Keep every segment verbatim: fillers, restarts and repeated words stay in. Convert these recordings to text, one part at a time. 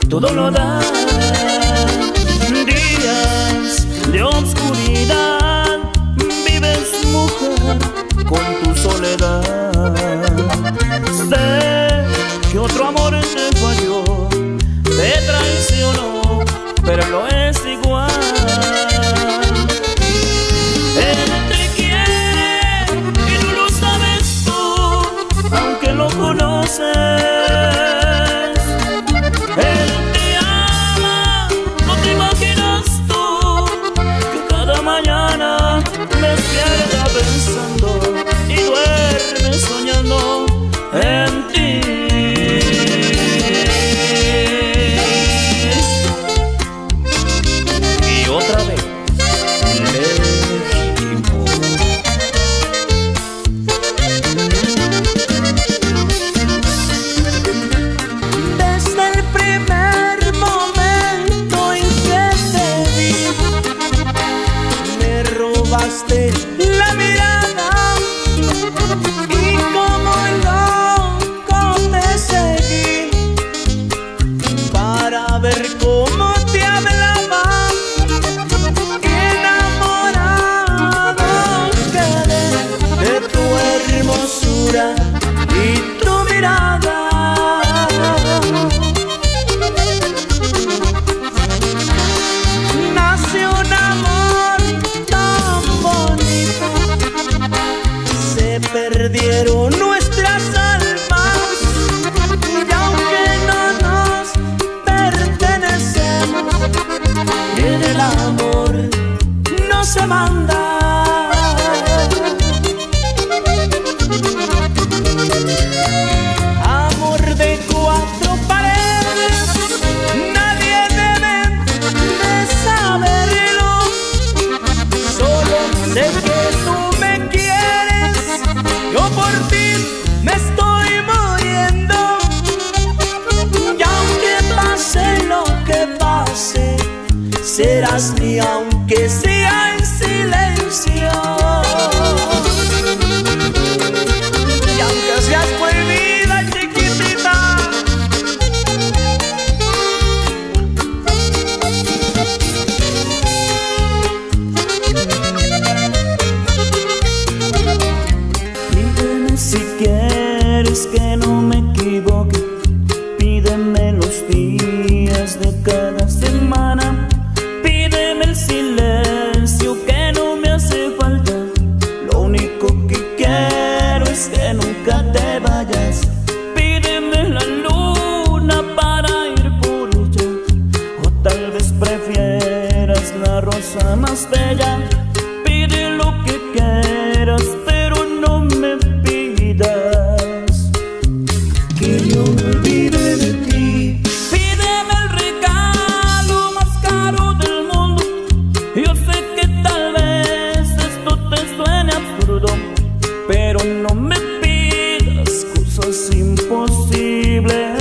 todo lo da. Días de oscuridad vives, mujer, con tu soledad. Sé que otro amor te falló, te traicionó, pero lo es igual. Él te quiere y tú lo sabes tú, aunque lo conoces. Él te ama, no te imaginas tú que cada mañana despierta pensando y duerme soñando en ti. Y otra vez legítimo. Desde el primer momento en que te vi, me robaste la mirada y como loco te seguí para ver cómo te hablaba. Enamorado quedé de tu hermosura y tu mirada. Nació un amor tan bonito, se perdieron nuestras almas y aunque no nos pertenecemos, en el amor no se manda. Amor de cuatro paredes, nadie debe de saberlo. Solo sé que tú me quieres, yo por ti me estoy muriendo. Y aunque pase lo que pase, serás mía aunque sea en silencio. Y aunque seas prohibida, chiquitita, Pídeme si quieres que no me equivoque, pídeme los días de cada semana, pídeme el silencio que no me hace falta. Lo único que quiero es que nunca te vayas. Pídeme la luna para ir por ella, o tal vez prefieras la rosa más bella. Pide lo que quieras, pero no me pidas que yo me olvide de ti. Pídeme el regalo más caro del mundo. Yo sé que tal vez esto te suene absurdo, pero no me pidas cosas imposibles,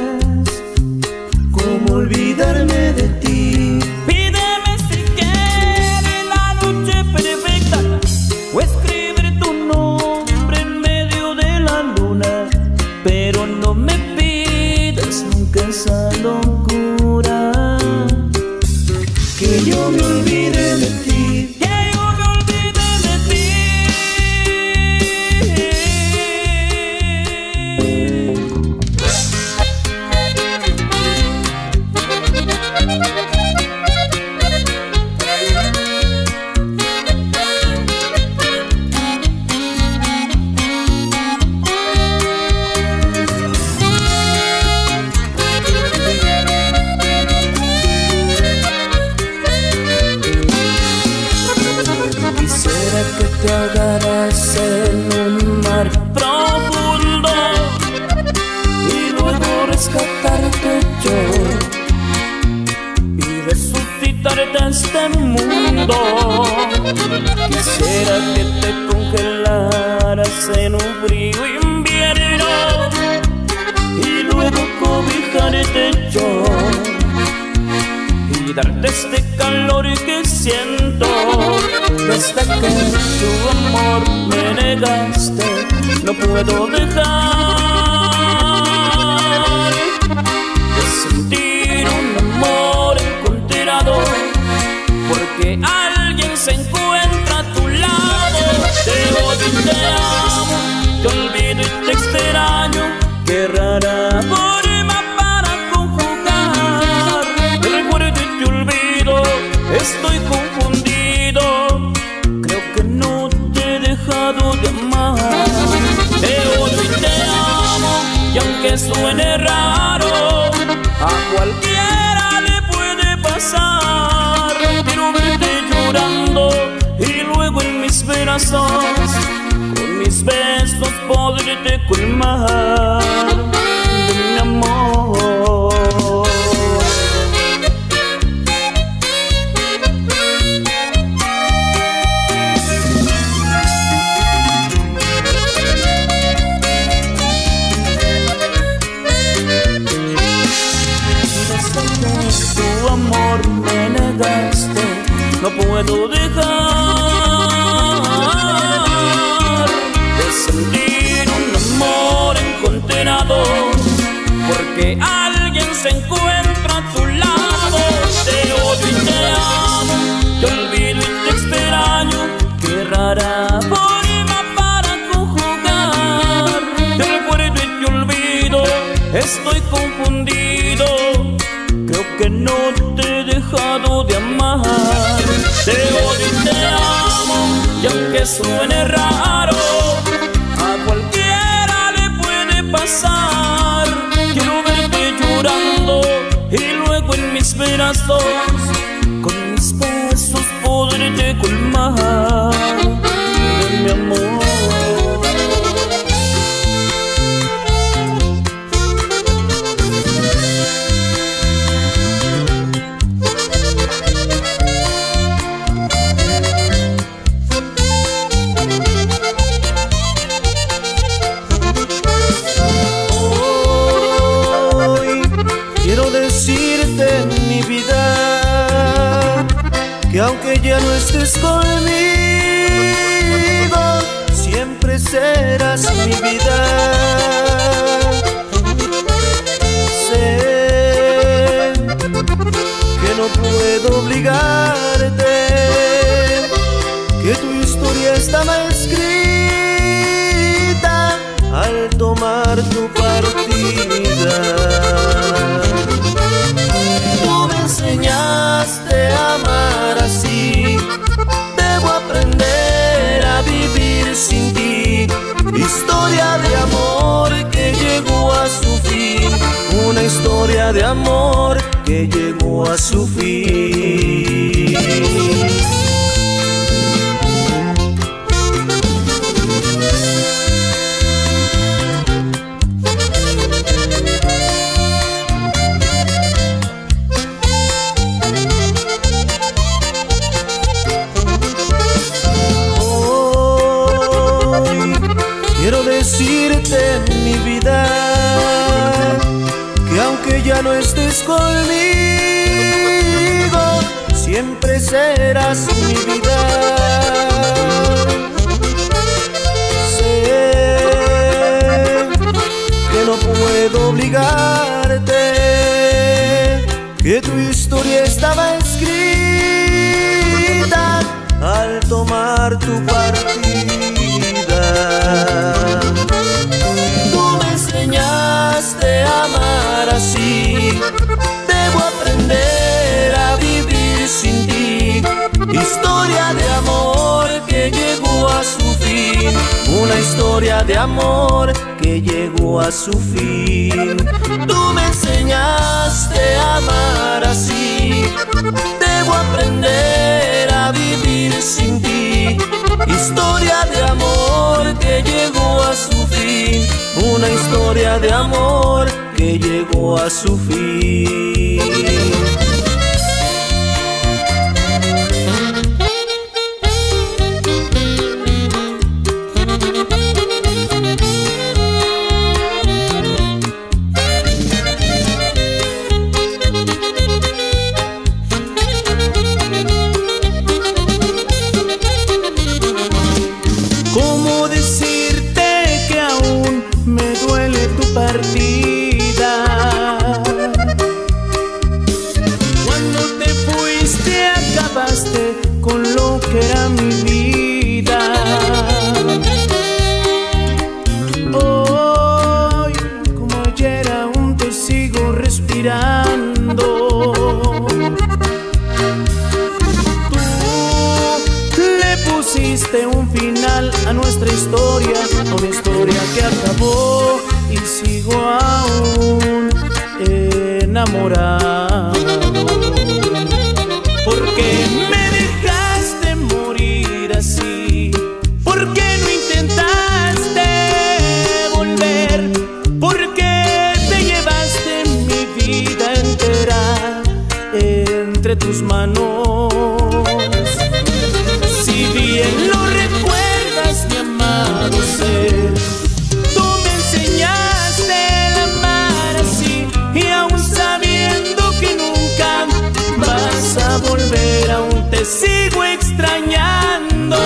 como olvidarme de ti. Pídeme si quieres la noche perfecta, o escribir tu nombre en medio de la luna, pero no me pidas nunca esa locura, que yo me olvide de ti, que yo me olvide de ti. Quisiera que te ahogaras en un mar profundo y luego rescatarte yo y resucitarte de este mundo. Quisiera que te congelaras en un frío invierno y luego cobijarte yo y darte este calor que siento desde que tu amor me negaste. No puedo dejar de sentir brazos, con mis besos podré colmar de mi amor. Tu amor me negaste, no puedo dejar de sentir un amor encontrado, porque alguien se encuentra a tu lado. Te odio y te amo, te olvido y te extraño, qué rara forma para conjugar. Te recuerdo y te olvido, estoy confundido, creo que no te he dejado de amar. Te odio y te amo, y aunque suene raro, a cualquiera le puede pasar. Quiero verte llorando y luego en mis brazos, con mis besos podré colmar de mi amor. Decirte, mi vida, que aunque ya no estés conmigo, siempre serás mi vida. Sé que no puedo obligarte, que tu historia estaba escrita al tomar tu partida. Enseñaste a amar así, debo aprender a vivir sin ti. Historia de amor que llegó a su fin, una historia de amor que llegó a su fin. Quiero decirte, mi vida, que aunque ya no estés conmigo, siempre serás mi vida. Sé que no puedo obligarte, que tu historia estaba escrita al tomar tu partida. Tú me enseñaste a amar así, debo aprender a vivir sin ti. Historia de amor que llegó a su fin, una historia de amor que llegó a su fin. Tú me enseñaste a amar así, debo aprender a vivir sin ti. Historia de amor que llegó a su fin, una historia de amor que llegó a su fin. ¿Cómo decirte que aún me duele tu partida? Cuando te fuiste acabaste con lo que era mi vida. Hoy, como ayer, aún te sigo respirando. Pusiste un final a nuestra historia, una historia que acabó y sigo aún enamorado. Porque me dejaste morir así, entre tus manos. Si bien lo recuerdas, mi amado ser, tú me enseñaste a amar así, y aún sabiendo que nunca vas a volver, aún te sigo extrañando.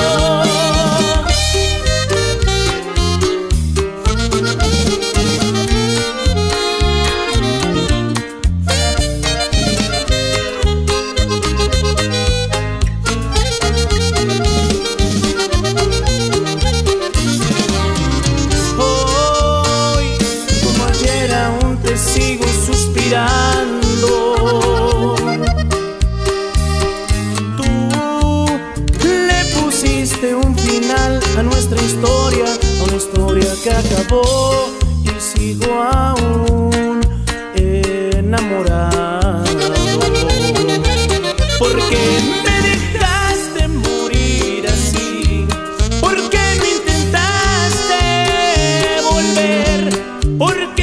Sigo suspirando. Tú le pusiste un final a nuestra historia, a una historia que acabó, y sigo aún enamorado. Porque me dejaste morir así, porque no intentaste volver, porque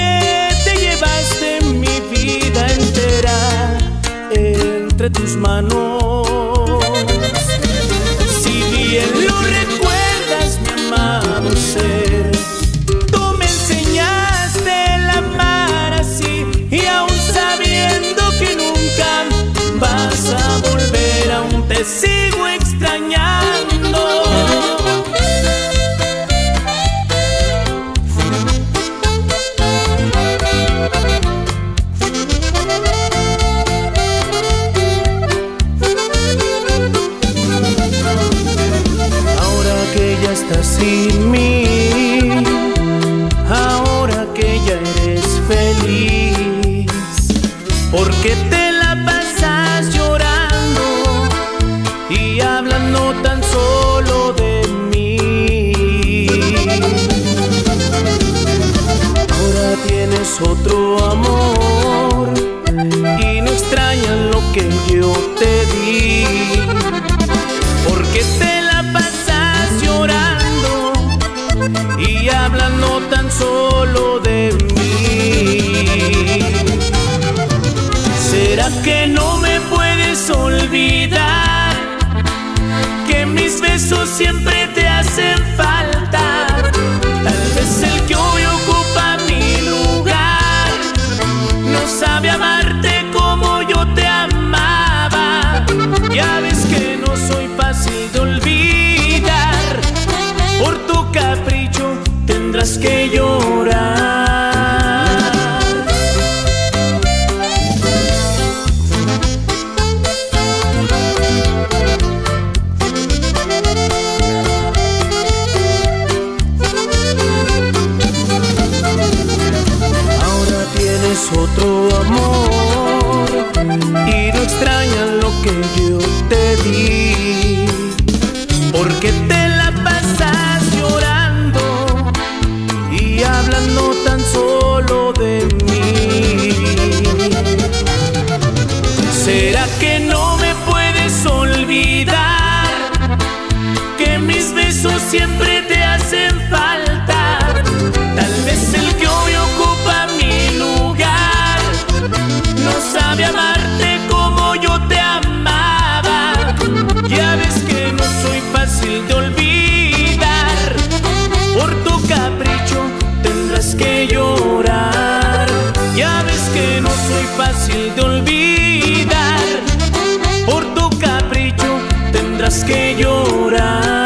entre tus manos. Si bien lo recuerdas, mi amado ser, tú me enseñaste a amar así, y aún sabiendo que nunca vas a volver, aún te sigo extrañando. Estás sin mí, ahora que ya eres feliz, porque te la pasas llorando y hablando tan solo de mí. Ahora tienes otro amor y no extrañas lo que yo te di, porque te la pasas llorando y hablando tan solo de mí. ¿Será que no me puedes olvidar? Que mis besos siempre te hacen falta. Tal vez el que hoy ocupa mi lugar no sabe amarte como yo te amaba. Ya ves que no soy fácil de olvidar, por tu capricho tendrás que llorar. Ahora tienes otro amor y no extrañas lo que yo te di, porque te la pasas llorando y hablando tan solo de mí. ¿Será que no me puedes olvidar? Que mis besos siempre te hacen falta. Tal vez el que hoy ocupa mi lugar no sabe amarte como yo te amaba. Ya ves que no soy fácil de olvidar, por tu capricho tendrás que llorar. Ya ves que no soy fácil de olvidar, por tu capricho tendrás que llorar.